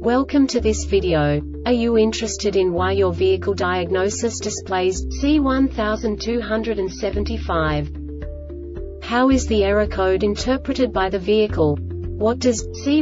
Welcome to this video. Are you interested in why your vehicle diagnosis displays C1275? How is the error code interpreted by the vehicle? What does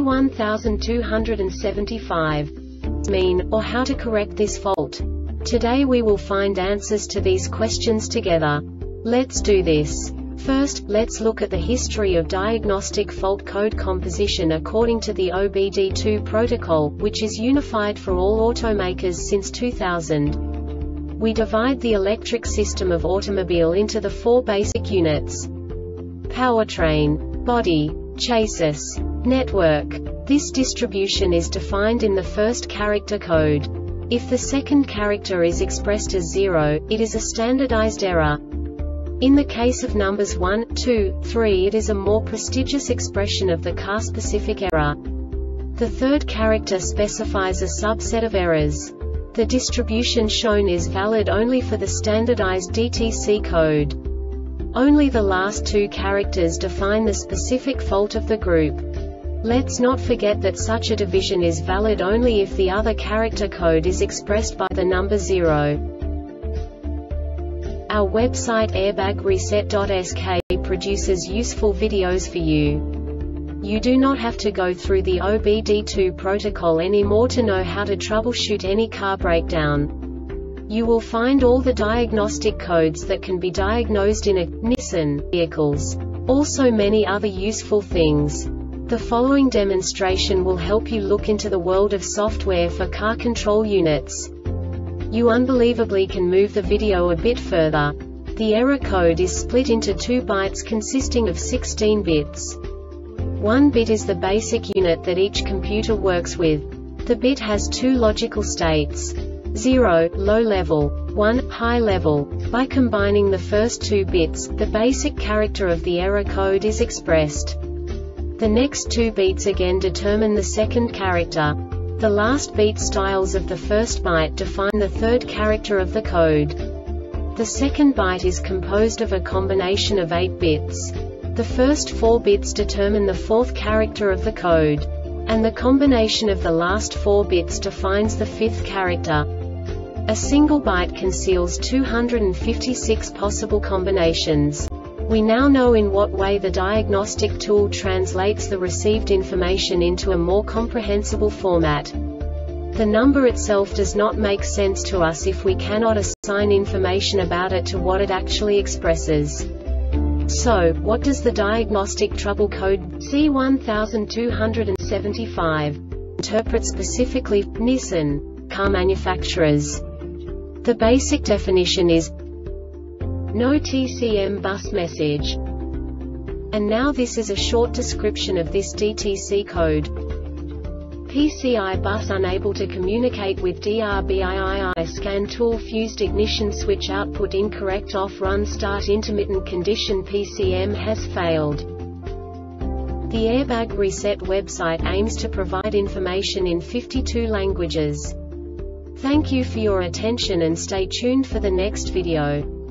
C1275 mean, or how to correct this fault? Today we will find answers to these questions together. Let's do this. First, let's look at the history of diagnostic fault code composition according to the OBD2 protocol, which is unified for all automakers since 2000. We divide the electric system of automobile into the four basic units: powertrain, body, chassis, network. This distribution is defined in the first character code. If the second character is expressed as 0, it is a standardized error. In the case of numbers 1, 2, 3, it is a more prestigious expression of the car-specific error. The third character specifies a subset of errors. The distribution shown is valid only for the standardized DTC code. Only the last two characters define the specific fault of the group. Let's not forget that such a division is valid only if the other character code is expressed by the number 0. Our website airbagreset.sk produces useful videos for you. You do not have to go through the OBD2 protocol anymore to know how to troubleshoot any car breakdown. You will find all the diagnostic codes that can be diagnosed in a Nissan vehicles. Also many other useful things. The following demonstration will help you look into the world of software for car control units. You unbelievably can move the video a bit further. The error code is split into 2 bytes consisting of 16 bits. 1 bit is the basic unit that each computer works with. The bit has 2 logical states: 0, low level, 1, high level. By combining the first 2 bits, the basic character of the error code is expressed. The next 2 beats again determine the second character. The last beat styles of the first byte define the third character of the code. The second byte is composed of a combination of 8 bits. The first 4 bits determine the fourth character of the code. And the combination of the last 4 bits defines the fifth character. A single byte conceals 256 possible combinations. We now know in what way the diagnostic tool translates the received information into a more comprehensible format. The number itself does not make sense to us if we cannot assign information about it to what it actually expresses. So, what does the diagnostic trouble code C1275 interpret specifically for Nissan car manufacturers? The basic definition is no TCM bus message. And now this is a short description of this DTC code. PCI bus unable to communicate with DRBIII scan tool fused ignition switch output incorrect off run start intermittent condition PCM has failed. The Airbag Reset website aims to provide information in 52 languages. Thank you for your attention and stay tuned for the next video.